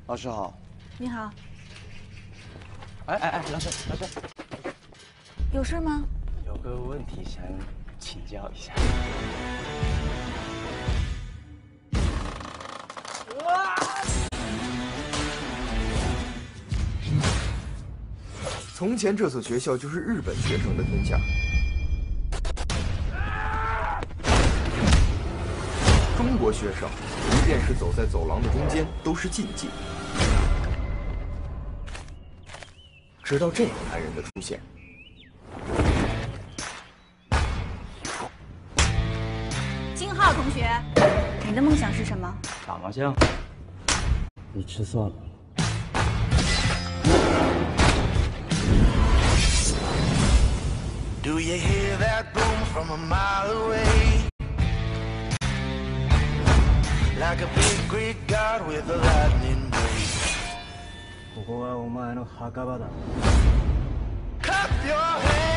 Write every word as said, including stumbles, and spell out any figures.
老师好。 你好。 哎哎哎，老师老师， 有事吗？ 有个问题想请教一下。 从前这所学校就是日本学生的天下。中国学生，即便是走在走廊的中间，都是禁忌。直到这个男人的出现。 金浩同学，你的梦想是什么？ 打麻将。你吃算了。 Do you hear that boom from a mile away? Like a big Greek god with a lightning blade. ここはお前の墓場だ。 Clap your hands.